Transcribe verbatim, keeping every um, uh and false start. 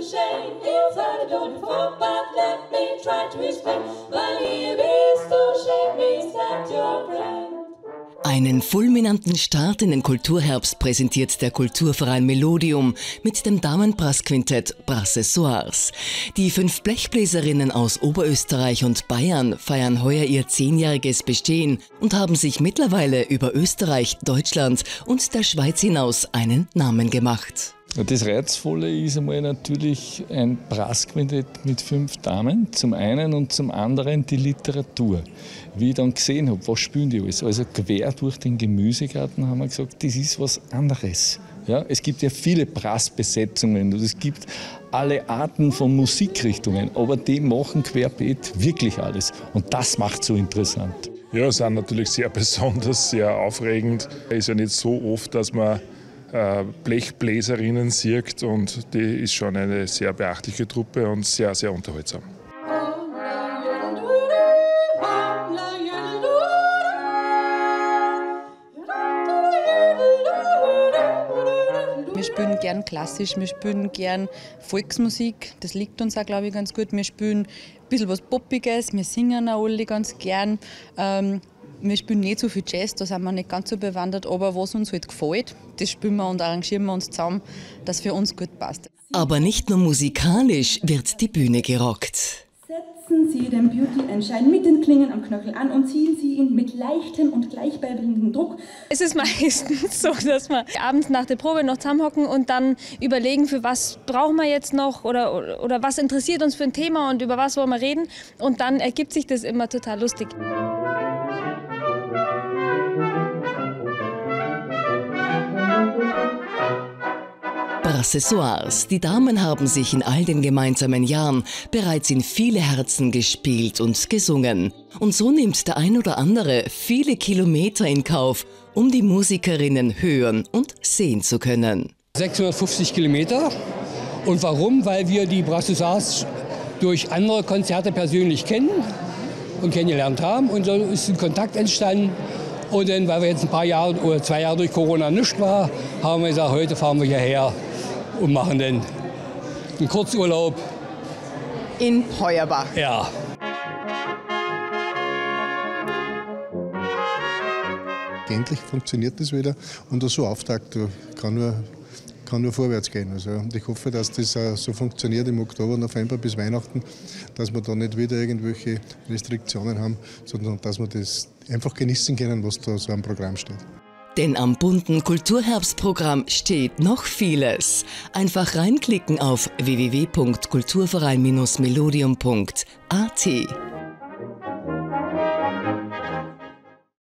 shame. You've heard it all before, but let me try to explain. Weil hier bist du, shake me, set your brain. Einen fulminanten Start in den Kulturherbst präsentiert der Kulturverein Melodium mit dem Damenbrassquintett Brassessoirs. Die fünf Blechbläserinnen aus Oberösterreich und Bayern feiern heuer ihr zehnjähriges Bestehen und haben sich mittlerweile über Österreich, Deutschland und der Schweiz hinaus einen Namen gemacht. Das Reizvolle ist einmal natürlich ein Brassquintett mit fünf Damen, zum einen, und zum anderen die Literatur. Wie ich dann gesehen habe, was spielen die alles? Also quer durch den Gemüsegarten haben wir gesagt, das ist was anderes. Ja, es gibt ja viele Brassbesetzungen und es gibt alle Arten von Musikrichtungen, aber die machen querbeet wirklich alles und das macht so interessant. Ja, es sind natürlich sehr besonders, sehr aufregend. Es ist ja nicht so oft, dass man Blechbläserinnen sieht und die ist schon eine sehr beachtliche Truppe und sehr, sehr unterhaltsam. Wir spielen gern klassisch, wir spielen gern Volksmusik, das liegt uns auch, glaube ich, ganz gut. Wir spielen ein bisschen was Poppiges, wir singen auch alle ganz gern. Ähm, Wir spielen nicht so viel Jazz, da sind wir nicht ganz so bewandert, aber was uns halt gefällt, das spielen wir und arrangieren wir uns zusammen, dass für uns gut passt. Aber nicht nur musikalisch wird die Bühne gerockt. Setzen Sie den Beauty-Entscheid mit den Klingen am Knöchel an und ziehen Sie ihn mit leichtem und gleichbleibendem Druck. Es ist meistens so, dass wir abends nach der Probe noch zusammenhocken und dann überlegen, für was brauchen wir jetzt noch oder, oder, oder was interessiert uns für ein Thema und über was wollen wir reden. Und dann ergibt sich das immer total lustig. Brassessoirs. Die Damen haben sich in all den gemeinsamen Jahren bereits in viele Herzen gespielt und gesungen. Und so nimmt der ein oder andere viele Kilometer in Kauf, um die Musikerinnen hören und sehen zu können. sechshundertfünfzig Kilometer. Und warum? Weil wir die Brassessoirs durch andere Konzerte persönlich kennen und kennengelernt haben. Und so ist ein Kontakt entstanden. Und dann, weil wir jetzt ein paar Jahre oder zwei Jahre durch Corona nicht war, haben wir gesagt, heute fahren wir hierher und machen dann einen Kurzurlaub. In Heuerbach. Ja. Endlich funktioniert das wieder und so Auftakt kann nur, kann nur vorwärts gehen. Also, und ich hoffe, dass das so funktioniert im Oktober, November bis Weihnachten, dass wir da nicht wieder irgendwelche Restriktionen haben, sondern dass wir das einfach genießen können, was da so am Programm steht. Denn am bunten Kulturherbstprogramm steht noch vieles. Einfach reinklicken auf w w w punkt kulturverein Melodium punkt a t.